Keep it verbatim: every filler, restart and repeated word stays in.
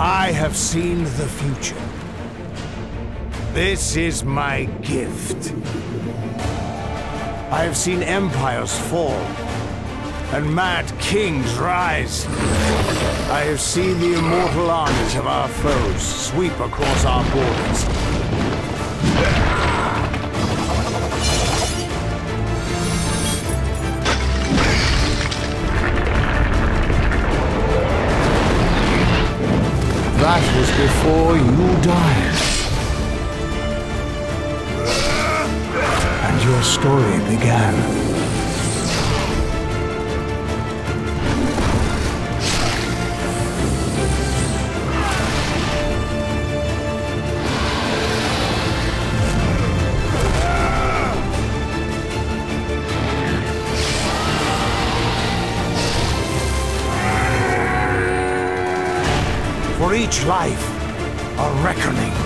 I have seen the future. This is my gift. I have seen empires fall and mad kings rise. I have seen the immortal armies of our foes sweep across our borders. That was before you died. And your story began. For each life, a reckoning.